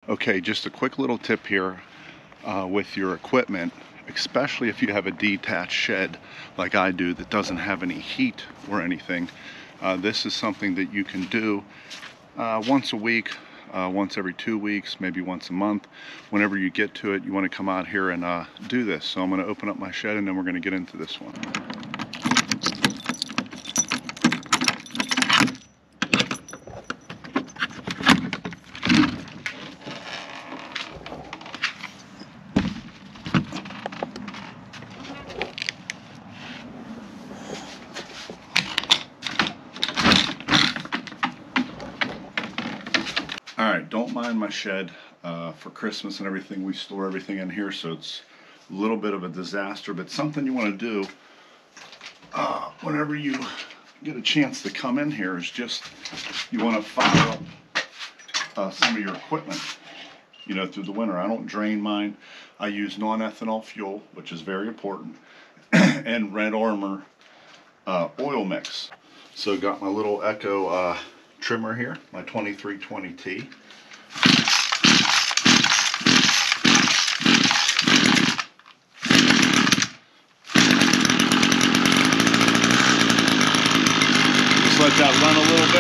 Okay, just a quick little tip here with your equipment, especially if you have a detached shed like I do that doesn't have any heat or anything. This is something that you can do once a week, once every 2 weeks, maybe once a month. Whenever you get to it, you want to come out here and do this. So I'm going to open up my shed and then we're going to get into this one. Alright, don't mind my shed. For Christmas and everything, we store everything in here, so it's a little bit of a disaster, but something you want to do whenever you get a chance to come in here is just, you want to fire up some of your equipment, you know, through the winter. I don't drain mine. I use non-ethanol fuel, which is very important, and Red Armor oil mix. So got my little Echo trimmer here, my 2320T. Just let that run a little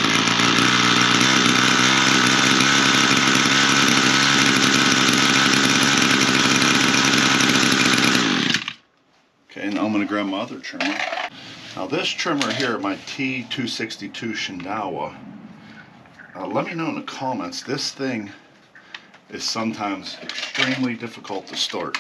bit. Okay, now I'm going to grab my other trimmer. Now this trimmer here, my T262 Shindaiwa, let me know in the comments, this thing is sometimes extremely difficult to start.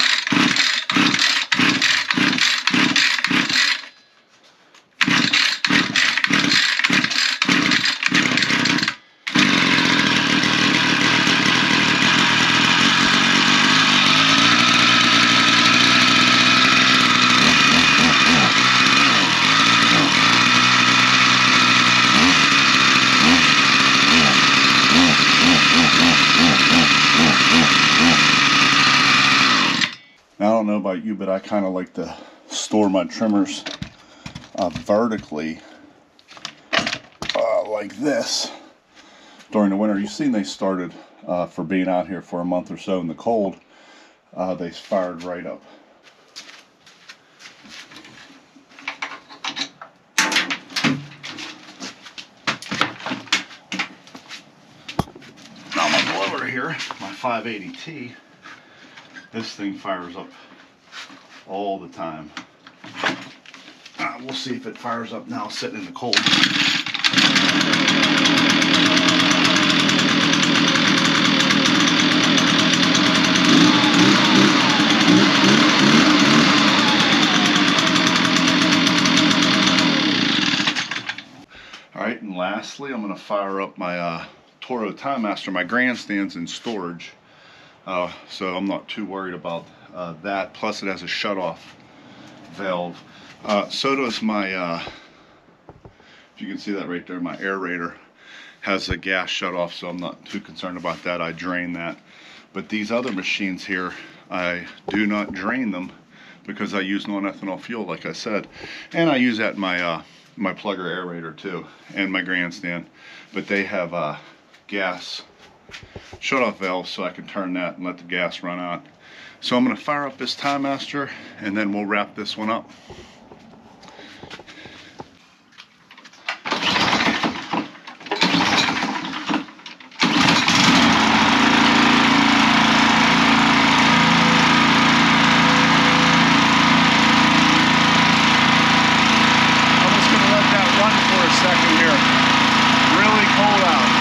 Now, I don't know about you, but I kind of like to store my trimmers vertically like this during the winter. You've seen they started for being out here for a month or so in the cold. They fired right up. Now my blower here, my 580T, this thing fires up all the time. We'll see if it fires up now sitting in the cold. Alright, and lastly, I'm going to fire up my Toro Time Master. My grandstand's in storage. So I'm not too worried about that. Plus it has a shut-off valve. So does my, if you can see that right there, my aerator has a gas shut-off, so I'm not too concerned about that. I drain that. But these other machines here, I do not drain them because I use non-ethanol fuel, like I said. And I use that in my, my plugger aerator too, and my grandstand. But they have gas shut-off valve, so I can turn that and let the gas run out. So I'm going to fire up this Time Master and then we'll wrap this one up. I'm just going to let that run for a second here. Really cold out.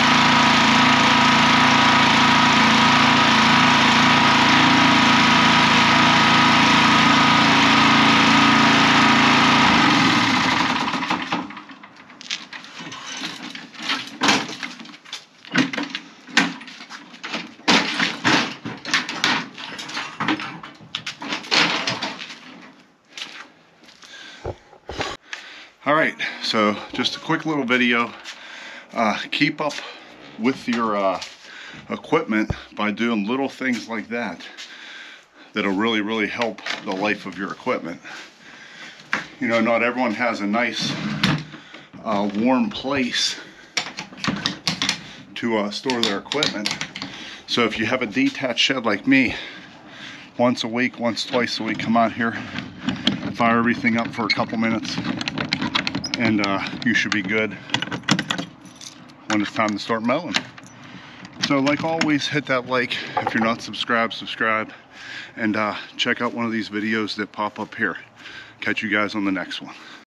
Alright, so just a quick little video. Keep up with your equipment by doing little things like that. That'll really help the life of your equipment. You know, not everyone has a nice warm place to store their equipment. So if you have a detached shed like me, once a week, once, twice a week, come out here, fire everything up for a couple minutes, and you should be good when it's time to start mowing. So like always, hit that like. If you're not subscribed, subscribe, and check out one of these videos that pop up here. Catch you guys on the next one.